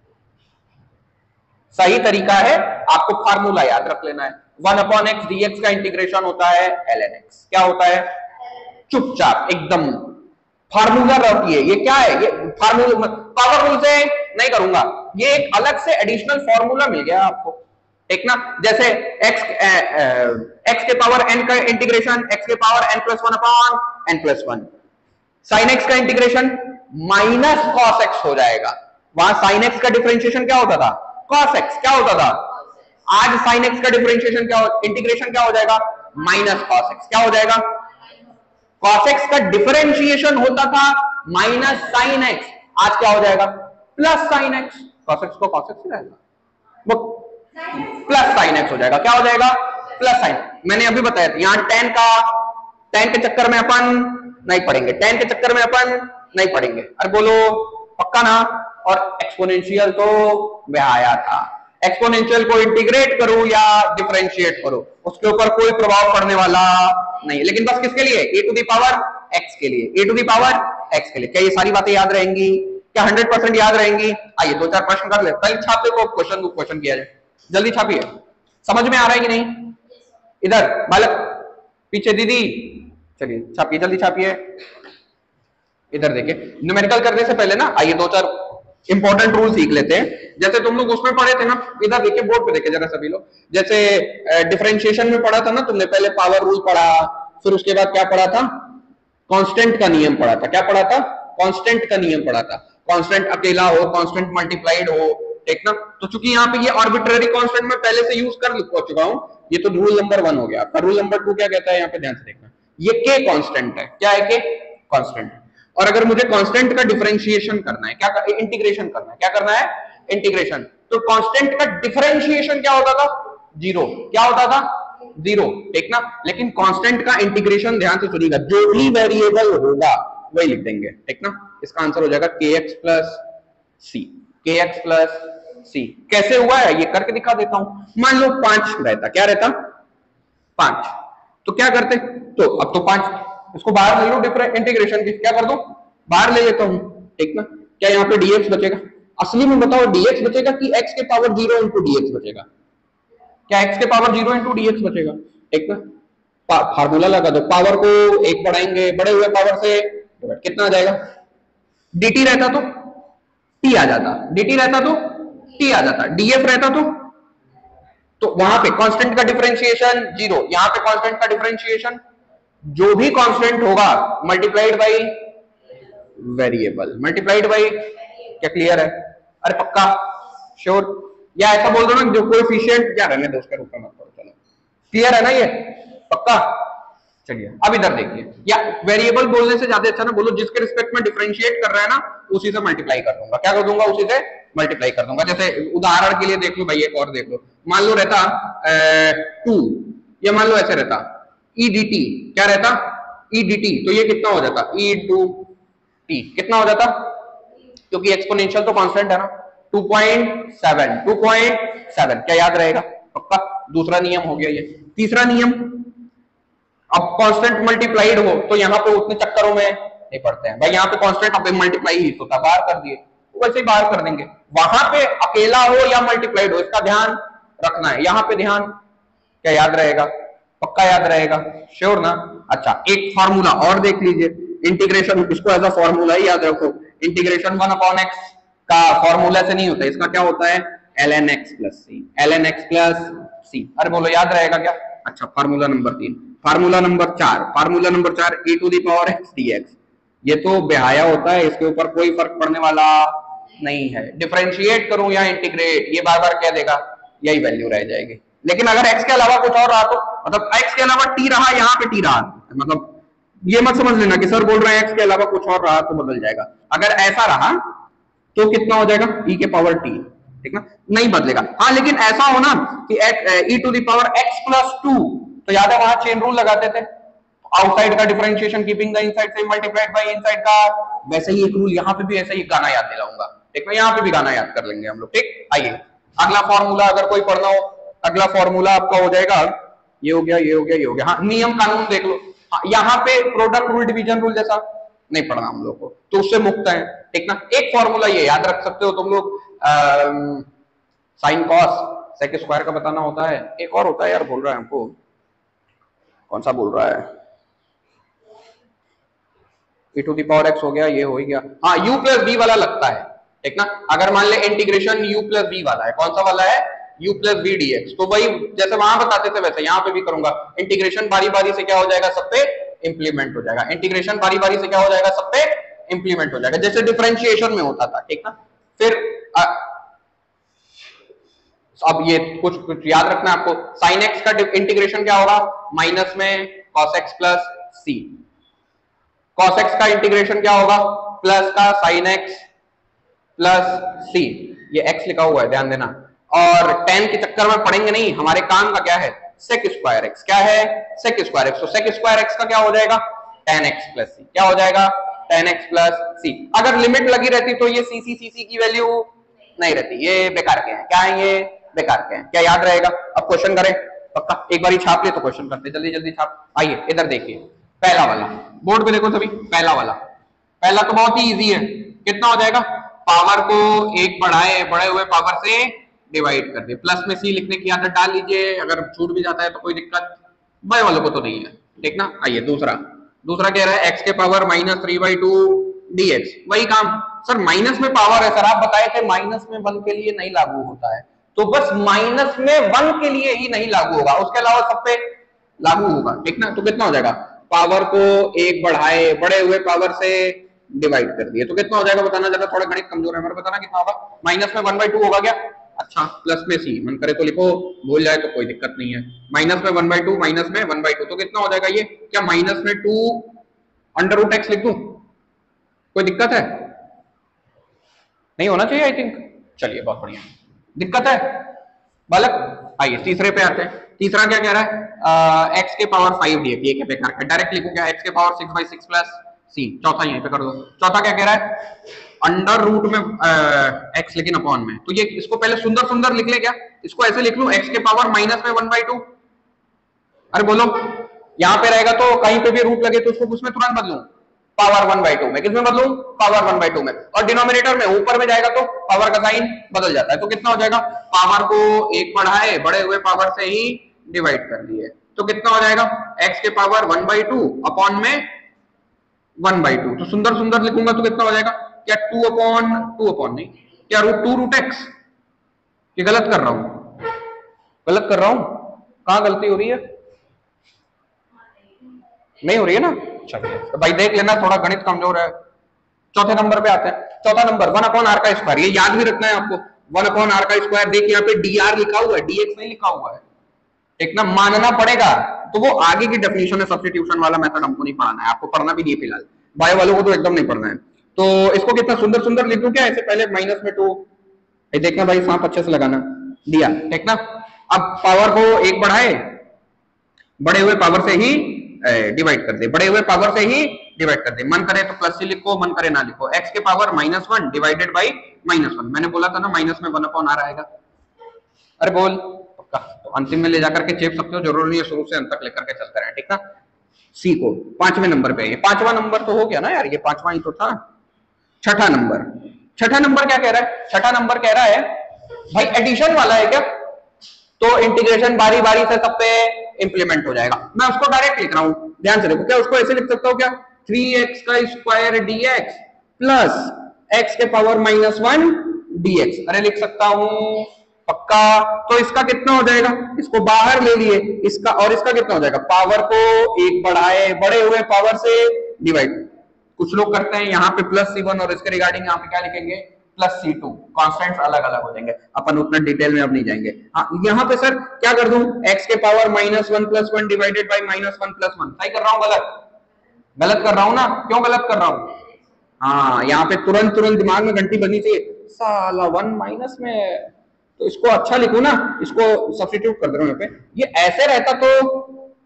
सही तरीका है आपको फार्मूला याद रख लेना है, 1/x dx का इंटीग्रेशन होता है ln x। क्या होता है? चुपचाप एकदम फार्मूला रखिए। ये क्या है? ये फार्मूला पावर रूल से नहीं करूंगा, ये एक अलग से एडिशनल फॉर्मूला मिल गया आपको, ठीक ना? जैसे x के पावर n का इंटीग्रेशन x के पावर n+1/n+1, sin x का इंटीग्रेशन माइनस cos x हो जाएगा। वहां sin x का डिफरेंशिएशन क्या होता था? cos x। क्या होता था? आज sin x का डिफरेंशिएशन क्या इंटीग्रेशन क्या हो जाएगा? Minus cos x। क्या हो जाएगा? cos x का डिफरेंशिएशन होता था माइनस sin x, आज क्या हो जाएगा? Plus sin x। cos x को cos x ही रहेगा, वो प्लस sin x हो जाएगा। क्या हो जाएगा? Plus sin। मैंने अभी बताया था यहां tan के चक्कर में अपन नहीं पढ़ेंगे, tan के चक्कर में अपन नहीं पढ़ेंगे। अरे बोलो पक्का ना? और एक्सपोनेंशियल तो बेहाया था, एक्सपोनेंशियल को इंटीग्रेट करो या डिफरेंशिएट करो उसके ऊपर कोई प्रभाव पड़ने वाला नहीं, लेकिन बस किसके लिए? e to the power x के लिए, e to the power x के लिए। क्या ये सारी बातें याद रहेंगी? क्या 100% याद रहेंगी? आइए 2-4 प्रश्न कर ले, पहले छापे को क्वेश्चन किया जाए, जल्दी छापिए। समझ में आ रहा है कि नहीं? इधर बालक, पीछे दीदी, चलिए छापिए, जल्दी छापिए। इधर देखिए, न्यूमेरिकल करने से पहले ना आइए 2-4 इंपॉर्टेंट रूल सीख लेते हैं। जैसे तुम लोग उसमें पढ़े थे ना, इधर देखिए बोर्ड पे देखिए जरा सभी लोग, जैसे डिफरेंशिएशन में पढ़ा था ना तुमने, पहले पावर रूल पढ़ा, फिर उसके बाद क्या पढ़ा था? कांस्टेंट का नियम पढ़ा था। क्या पढ़ा था? कांस्टेंट का नियम पढ़ा था। कांस्टेंट अकेला हो, कांस्टेंट मल्टीप्लाइड हो, ठीक ना? तो चूंकि यहाँ पे ये आर्बिट्ररी कांस्टेंट मैं पहले से यूज कर चुका हूं, ये तो रूल नंबर 1 हो गया। आपका रूल नंबर 2 क्या कहता है? यहाँ पे ध्यान से देखना, ये के कांस्टेंट है। क्या है? के कांस्टेंट। और अगर मुझे कांस्टेंट का डिफरेंशिएशन करना है, क्या इंटीग्रेशन करना है, क्या करना है? इंटीग्रेशन। तो कांस्टेंट का डिफरेंशिएशन क्या होता था? 0। क्या होता था? 0, ठीक ना? लेकिन कांस्टेंट का इंटीग्रेशन ध्यान से सुनिएगा, जो भी वेरिएबल होगा वही लिख देंगे, ठीक ना? इसका आंसर हो जाएगा kx plus c. kx plus c कैसे हुआ है ये करके दिखा देता हूं। मान लो 5 रहता, क्या रहता? 5। तो क्या करते? तो अब तो 5, इसको बाहर ले लो, डिफरेंट इंटीग्रेशन की क्या कर दो? बाहर ले लेता हूं, ठीक ना? क्या यहाँ पे dx बचेगा? असली में बताओ dx बचेगा कि x के पावर 0 इंटू dx बचेगा? क्या x के पावर 0 इंटू dx बचेगा, ठीक ना? फार्मूला लगा दो, पावर को 1 बढ़ाएंगे, बड़े हुए पावर से कितना आ जाएगा? dt रहता तो t आ जाता, dt रहता तो t आ जाता, df रहता तो वहां पे कांस्टेंट का डिफरेंशिएशन 0, यहां पे कांस्टेंट का डिफरेंशिएशन जो भी कांस्टेंट होगा multiplied by variable, multiplied by. क्या क्लियर है? अरे पक्का श्योर? या ऐसा बोल दो ना जो कोएफिशिएंट क्या रहने दो उसके रूप में मत करो, चलो क्लियर है ना ये? पक्का? चलिए अब इधर देखिए, या वेरिएबल बोलने से ज्यादा अच्छा ना बोलो जिसके रिस्पेक्ट में डिफरेंशिएट कर रहा है ना उसी से मल्टीप्लाई कर दूंगा। क्या कर दूंगा? उसी से मल्टीप्लाई कर दूंगा। जैसे उदाहरण के लिए देख लो भाई, एक और देख लो, मान लो रहता 2, या मान लो ऐसे रहता ई डी टी। क्या रहता? E d t. तो ये कितना हो जाता? ई इंटू टी कितना हो जाता? क्योंकि एक्सपोनेंशियल तो कांस्टेंट है ना, 2.7। क्या याद रहेगा? पक्का? दूसरा नियम हो गया ये। तीसरा नियम, अब कांस्टेंट मल्टीप्लाइड हो तो यहाँ पे उतने चक्करों में नहीं पड़ते हैं भाई, यहाँ पे कांस्टेंट अब मल्टीप्लाई ही होता, बाहर कर दिए तो वैसे ही बाहर कर देंगे। वहां पे अकेला हो या मल्टीप्लाइड हो इसका ध्यान रखना है, यहाँ पे ध्यान क्या याद रहेगा? पक्का याद रहेगा? श्योर ना? अच्छा एक फार्मूला और देख लीजिए, इंटीग्रेशन, इसको एज अ फार्मूला ही याद रखो। इंटीग्रेशन 1/x का फार्मूला से नहीं होता, इसका क्या होता है? ln x plus c, ln x plus c. अरे बोलो याद रहेगा क्या? अच्छा formula number 3, formula number 4, formula number 4 e to the power x dx। ये तो बेहाया होता है, इसके ऊपर कोई फर्क पड़ने वाला नहीं है। डिफरेंशिएट करूं या इंटीग्रेट, ये बार बार क्या देगा? यही वैल्यू रह जाएगी। लेकिन अगर x के अलावा कुछ और रहा तो, मतलब x के अलावा t रहा, यहाँ पे t रहा, मतलब ये मत समझ लेना कि सर बोल रहे हैं x के अलावा कुछ और रहा तो बदल जाएगा। अगर ऐसा रहा तो कितना हो जाएगा? e के पावर t, ठीक ना? नहीं बदलेगा। हाँ लेकिन ऐसा हो ना कि e to the power x plus 2, तो याद है वहां चेन रूल लगाते थे, आउटसाइड का डिफरेंशिएशन कीपिंग द इनसाइड से मल्टीप्लाइड बाय इनसाइड का, वैसे ही एक रूल यहाँ पे भी ऐसा ही गाना याद दिलाऊंगा, ठीक है? यहाँ पे भी गाना याद कर लेंगे हम लोग, ठीक? आइए अगला फॉर्मूला अगर कोई पढ़ना हो, अगला फॉर्मूला आपका हो जाएगा, ये हो गया, ये हो गया, ये हो गया। हाँ नियम कानून देख लो, यहाँ पे प्रोडक्ट रूल, डिवीजन रूल जैसा नहीं पढ़ना हम लोग को, तो उससे मुक्त है, ठीक ना। एक फॉर्मूला ये याद रख सकते हो तुम लोग, साइन कॉस सेक स्क्वायर का बताना होता है। एक और होता है यार, बोल रहा है हमको, कौन सा बोल रहा है, e to the power x हो गया, ये हो ही गया, हाँ u प्लस बी वाला लगता है, ठीक ना। अगर मान ले इंटीग्रेशन u प्लस बी वाला है, कौन सा वाला है, u प्लस बी dx, तो भाई जैसे वहां बताते थे वैसे यहाँ पे भी करूंगा, इंटीग्रेशन बारी बारी से क्या हो जाएगा, सब पे इंप्लीमेंट हो जाएगा, इंटीग्रेशन बारी बारी से क्या हो जाएगा, सब पे इंप्लीमेंट हो जाएगा, जैसे डिफरेंशिएशन में होता था, ठीक ना। फिर अब ये कुछ याद रखना है आपको, साइन एक्स का इंटीग्रेशन क्या होगा, माइनस में cos x plus c, cos x का इंटीग्रेशन क्या होगा, प्लस का साइन एक्स प्लस सी, ये एक्स लिखा हुआ है ध्यान देना, और टेन के चक्कर में पढ़ेंगे नहीं, हमारे काम का क्या है, सेक स्क्वायर एक्स, क्या है, सेक स्क्वायर एक्स, तो सेक स्क्वायर एक्स का क्या हो जाएगा, टेन एक्स प्लस सी, क्या हो जाएगा, टेन एक्स प्लस सी। अगर लिमिट लगी रहती तो ये सी सी की वैल्यू नहीं रहती, ये बेकार के हैं, क्या है ये, बेकार के हैं, क्या याद रहेगा। अब क्वेश्चन करें पक्का, एक बार छाप ले तो क्वेश्चन करते, जल्दी जल्दी छाप। आइए इधर देखिए, पहला वाला बोर्ड पे देखो सभी, पहला वाला, पहला तो बहुत ही इजी है, कितना हो जाएगा, पावर को एक बढ़ाए बढ़े हुए पावर से डिवाइड कर दे, प्लस में सी लिखने की आदत डाल लीजिए, अगर छूट भी जाता है तो कोई दिक्कत बड़े वालों को तो नहीं है, ठीक ना। आइए दूसरा, दूसरा कह रहा है एक्स के पावर माइनस 3/2 dx, वही काम सर, माइनस में पावर है सर, आप बताए थे माइनस में 1 के लिए नहीं लागू होता है, तो बस माइनस में 1 के लिए ही नहीं लागू होगा, उसके अलावा सब पे लागू होगा, ठीक ना। तो कितना हो जाएगा, पावर को एक बढ़ाए बढ़े हुए पावर से डिवाइड कर दिए, तो कितना हो जाएगा बताना, जरा थोड़ा गणित कमजोर है मेरा, बताना कितना होगा, माइनस में 1/2 होगा क्या, अच्छा प्लस में सी, मन करे तो लिखो, भूल जाए तो कोई दिक्कत नहीं है, माइनस में 1/2, माइनस में 1/2, तो कितना हो जाएगा ये, क्या माइनस में 2 अंडर रूट एक्स लिख दूं, कोई दिक्कत है, नहीं होना चाहिए आई थिंक, चलिए बहुत बढ़िया, दिक्कत है बालक। आइए तीसरे पे आते हैं, तीसरा क्या कह रहा है, एक्स के पावर 5 dx, ये क्या बेकार है, डायरेक्ट लिखो क्या, एक्स के पावर 6/6 प्लस सी, चौथा यहीं पे कर दो, चौथा क्या कह रहा है, अंडर रूट में एक्स लेकिन अपॉन में, तो ये इसको पहले सुंदर सुंदर लिख ले क्या, इसको ऐसे लिख लूं, एक्स के पावर माइनस में 1/2, अरे बोलो यहां पे रहेगा तो कहीं पे भी रूट लगे तो उसको उसमें तुरंत बदलूं, पावर 1/2 में, किसमें बदलूं, पावर 1/2 में, और डिनोमिनेटर में ऊपर में जाएगा तो पावर का साइन बदल जाता है, तो कितना हो जाएगा, पावर को एक बढ़ाए बढ़े हुए पावर से ही डिवाइड कर दिए, तो कितना हो जाएगा, x के पावर 1/2 अपॉन में 1/2, तो सुंदर सुंदर लिखूंगा तो कितना हो जाएगा, क्या 2 अपॉन नहीं, क्या रूट x, ये गलत कर रहा हूं, गलत कर रहा हूं, कहां गलती हो रही है, नहीं हो रही है ना, चलिए तो भाई देख लेना, थोड़ा गणित कमजोर है। चौथे नंबर पे आते हैं, चौथा नंबर 1/r का स्क्वायर, ये याद भी रखना है आपको, 1/r का स्क्वायर, देखिए यहाँ पे dr लिखा हुआ है, dx नहीं लिखा हुआ है, एक ना मानना पड़ेगा, तो वो आगे की डेफिनेशन है, सब्स्टिट्यूशन वाला मेथड हमको नहीं पढ़ाना है, आपको पढ़ना भी नहीं है फिलहाल, बायो वालों को तो एकदम नहीं पढ़ना है, तो इसको कितना सुंदर सुंदर लिख दूं क्या, ऐसे पहले माइनस में 2, देखना भाई सांप अच्छे से लगाना, दिया, ठीक ना। अब पावर को एक बढ़ाए बढ़े हुए पावर से ही डिवाइड कर दे, बढ़े हुए पावर से ही डिवाइड कर दे, मन करे तो प्लस सी लिखो, मन करे ना लिखो, एक्स के पावर -1 डिवाइडेड बाई -1, मैंने बोला था ना माइनस में 1/r आएगा, अरे बोल पक्का, तो अंतिम में ले जाकर के चेप सकते हो, जरूरी नहीं है शुरू से अंत तक लेकर के चलते रहे, ठीक ना। सी को 5वें नंबर पे, ये 5वां नंबर तो हो गया ना यार, ये 5वां ही तो था। छठा नंबर, छठा नंबर क्या कह रहा है, छठा नंबर कह रहा है भाई एडिशन वाला है क्या, तो इंटीग्रेशन बारी बारी से सब पे इंप्लीमेंट हो जाएगा, मैं उसको डायरेक्ट लिख रहा हूं, ध्यान से देखो, क्या उसको ऐसे लिख सकता हूं क्या, 3x का स्क्वायर dx प्लस x के पावर -1 dx, अरे लिख सकता हूं पक्का, तो इसका कितना हो जाएगा, इसको बाहर ले लिए, इसका और इसका कितना हो जाएगा, पावर को एक बढ़ाए बढ़े हुए पावर से डिवाइड, कुछ लोग करते हैं यहाँ पे +c1 और इसके रिगार्डिंग यहाँ पे क्या लिखेंगे +c2, कॉन्स्टेंट्स अलग अलग हो जाएंगे, अपन उतना डिटेल में अब नहीं जाएंगे। हाँ यहाँ पे सर क्या कर दूं, x के पावर -1 + 1 डिवाइडेड बाई -1 + 1, सही कर रहा हूँ गलत, गलत कर रहा हूँ ना, क्यों गलत कर रहा हूँ, हाँ यहाँ पे तुरंत तुरंत दिमाग में घंटी बजनी चाहिए, साला 1 माइनस में, तो इसको अच्छा लिखू ना, इसको सब्स्टिट्यूट कर दे रहा हूं यहाँ पे, ये ऐसे रहता तो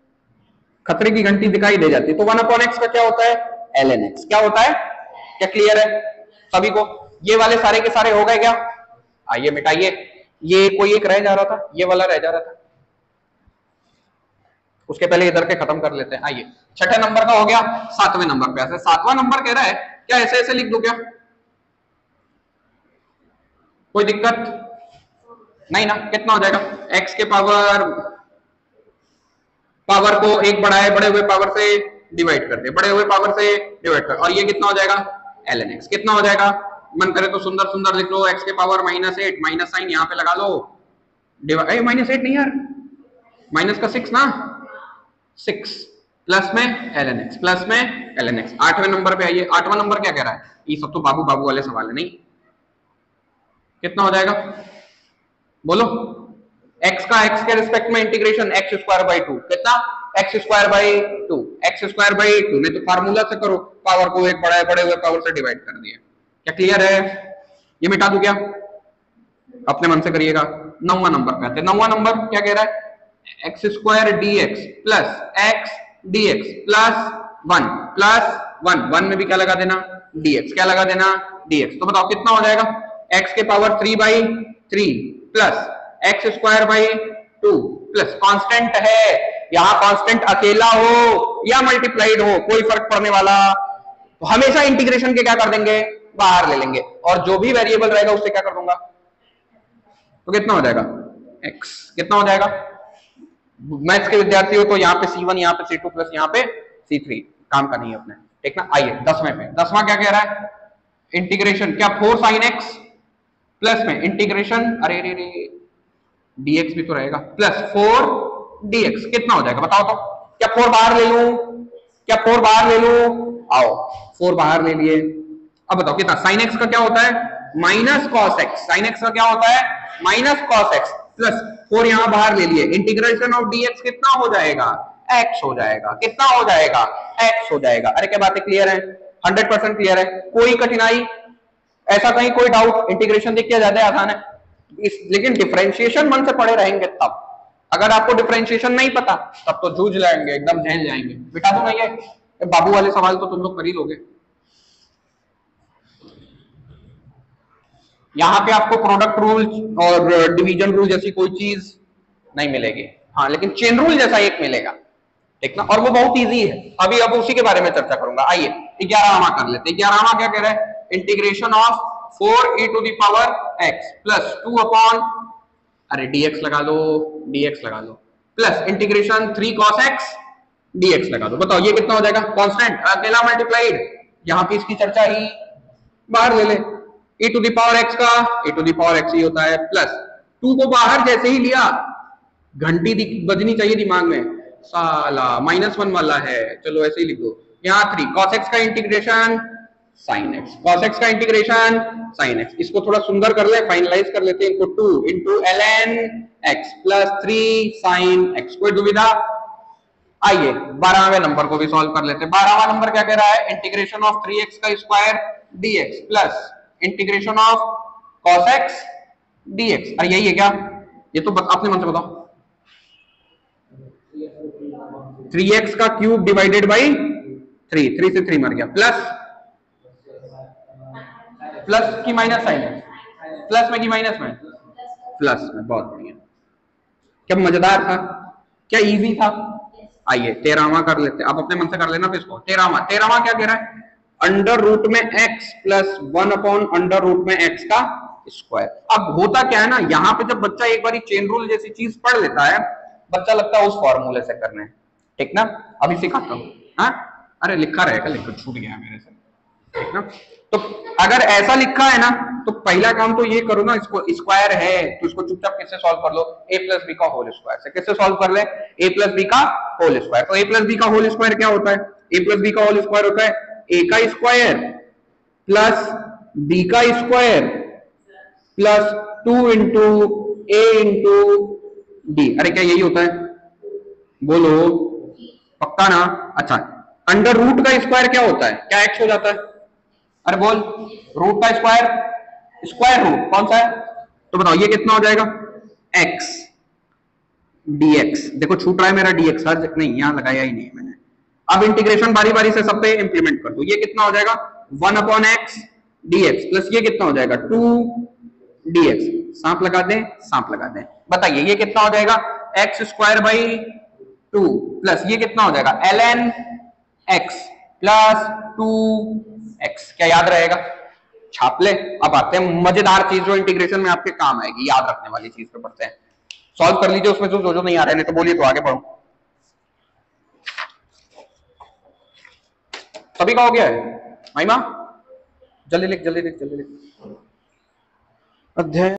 खतरे की घंटी दिखाई दे जाती, तो 1/x का क्या होता है, ln x, क्या होता है, क्या क्लियर है सभी को, ये वाले सारे के सारे हो गए क्या, आइए मिटाइए, ये कोई एक रह जा रहा था, ये वाला रह जा रहा था, उसके पहले इधर के खत्म कर लेते हैं, आइए छठे नंबर का हो गया, सातवें नंबर पे ऐसे, सातवां नंबर कह रहा है क्या ऐसे ऐसे लिख दो क्या, कोई दिक्कत नहीं ना। कितना हो जाएगा, x के पावर को एक बढ़ाए बड़े हुए पावर से डिवाइड कर दे, बड़े हुए पावर से डिवाइड कर, और ये कितना हो जाएगा ln x। कितना हो जाएगा, मन करे तो सुंदर सुंदर लिख लो, x के पावर -8, माइनस साइन यहाँ पे लगा लो, डिवाइड -8 नहीं यार, माइनस का 6 ना, 6 प्लस में ln x, प्लस में ln x। आठवें नंबर पे आइए, आठवां नंबर क्या कह रहा है, ये सब तो बाबू बाबू वाले सवाल है नहीं। कितना हो जाएगा बोलो, x का x के रिस्पेक्ट में इंटीग्रेशन x²/2, कितना x²/2, x²/2, नहीं तो फार्मूला से करो, पावर को एक बड़ा बड़े हुए पावर से डिवाइड कर दिया। क्या क्लियर है, ये मिटा दूं क्या, अपने मन से करिएगा। नौवां नंबर पे आते हैं, नौवां नंबर क्या कह रहा है, x² dx plus x dx plus 1 में भी क्या लगा देना dx, क्या लगा देना dx। तो बताओ कितना हो जाएगा, x के power 3/3 plus x²/2 plus constant है, यहां कांस्टेंट अकेला हो या मल्टीप्लाइड हो कोई फर्क पड़ने वाला, तो हमेशा इंटीग्रेशन के क्या कर देंगे, बाहर ले लेंगे, और जो भी वेरिएबल रहेगा उससे क्या कर दूंगा, तो कितना हो जाएगा x, कितना हो जाएगा, मैथ्स के विद्यार्थी हो तो यहाँ पे C1, यहाँ पे C2 प्लस यहाँ पे C3 काम करनी है अपने, ठीक ना। आइए 10वें पे, 10वां क्या कह रहा है, इंटीग्रेशन क्या 4 sin x प्लस में इंटीग्रेशन, अरे रे रे dx भी तो रहेगा, प्लस 4 dx, कितना हो जाएगा बताओ तो, क्या 4 बाहर ले लूं, क्या 4 बाहर ले लूं, आओ 4 बाहर ले लिए। अब बताओ कितना, sin x का क्या होता है minus cos x, sin x का क्या होता है माइनस cos x, प्लस 4 यहां बाहर ले लिए, इंटीग्रेशन ऑफ dx कितना हो जाएगा x हो जाएगा, कितना हो जाएगा x हो जाएगा। अरे क्या बातें क्लियर है, 100% क्लियर है, कोई कठिनाई, ऐसा कहीं कोई डाउट, इंटीग्रेशन देखिए ज्यादा आसान है, लेकिन डिफरेंशिएशन मन से पढ़े रहेंगे तब, अगर आपको डिफरेंशिएशन नहीं पता तब तो जूझ जाएंगे, एकदम झेल जाएंगे। बिठा दूं मैं ये बाबू वाले सवाल तो तुम लोग कर ही लोगे। यहाँ पे आपको प्रोडक्ट रूल और डिवीजन रूल जैसी कोई चीज नहीं मिलेगी, हाँ लेकिन चेन रूल जैसा एक मिलेगा, ठीक ना, और वो बहुत इजी है, अभी अब उसी के बारे में चर्चा करूंगा। आइए 11वां कर लेते हैं, 11वां क्या कह रहा है, integration of 4e to the power x plus 2 upon, अरे dx लगा लो, dx लगा लो, plus integration 3 cos x dx लगा दो। बताओ ये कितना हो जाएगा, कांस्टेंट अकेला मल्टीप्लाइड, यहाँ पे इसकी चर्चा ही बाहर ले ले, e to the power x का e to the power x ही होता है, प्लस 2 को बाहर जैसे ही लिया घंटी बजनी चाहिए दिमाग में, साला -1 वाला है, चलो ऐसे ही लिख दो, यहाँ 3 cos x का integration sin x, cos x का इंटीग्रेशन sin x, इसको थोड़ा सुंदर कर ले, फाइनलाइज कर लेते हैं, इनको 2 into ln x plus 3 sin x। कोई दुविधा, आइए 12वें नंबर को भी सॉल्व कर लेते हैं। 12वां नंबर क्या कह रहा है, इंटीग्रेशन ऑफ 3x का square dx plus integration of cos x dx, अरे यही है क्या, ये तो अपने मन से बताओ, 3x का क्यूब डिवाइडेड बाई 3 से 3 मर गया, प्लस की माइनस साइन है, प्लस में की माइनस में, प्लस में, बहुत बढ़िया, क्या मजेदार था, क्या इजी था। आइए 13वां कर लेते हैं, आप अपने मन से कर लेना फिर इसको। 13वां क्या कह रहा है, अंडर रूट में x plus 1 upon under root में x का स्क्वायर। अब होता क्या है ना, यहाँ पे जब बच्चा एक बार चेन रूल जैसी चीज पढ़ लेता है, बच्चा लगता है उस फॉर्मूले से करने, ठीक ना, अभी सिखाता हूँ, हाँ अरे लिखा रहेगा, लिखो छूट गया मेरे से, ठीक ना। तो अगर ऐसा लिखा है ना तो पहला काम तो ये करो ना, इसको स्क्वायर है तो इसको चुपचाप किससे सॉल्व कर लो, a प्लस बी का होल स्क्वायर से। किससे सॉल्व कर ले, a प्लस बी का होल स्क्वायर। तो a प्लस बी का होल स्क्वायर क्या होता है, a प्लस बी का होल स्क्वायर होता है a का स्क्वायर प्लस b का square plus 2 into a into d। अरे क्या यही होता है, बोलो पक्का ना। अच्छा अंडर रूट का स्क्वायर क्या होता है, क्या x हो जाता है, अरे बोल, रूट का स्क्वायर, स्क्वायर रूट कौन सा है, तो बताओ ये कितना हो जाएगा, x dx। देखो छूट रहा है मेरा dx, हर नहीं यहाँ लगाया ही नहीं मैंने। अब इंटीग्रेशन बारी बारी से सब पे इंप्लीमेंट कर दो, ये कितना हो जाएगा 1 अपॉन x dx प्लस ये कितना हो जाएगा 2 dx, सांप लगा दें, सांप लगा दें, बताइए ये कितना हो जाएगा x स्क्वायर बाई 2 प्लस ये कितना हो जाएगा ln एक्स प्लस 2x, क्या याद रहेगा? छाप ले। अब आते हैं मजेदार चीज जो इंटीग्रेशन में आपके काम आएगी, याद रखने वाली चीज पे पढ़ते हैं। सॉल्व कर लीजिए, उसमें जो नहीं आ रहा है, नहीं तो बोलिए तो आगे बढ़ो। सभी का हो गया है? महिमा जल्दी लिख, जल्दी लिख, जल्दी लिख। अध्याय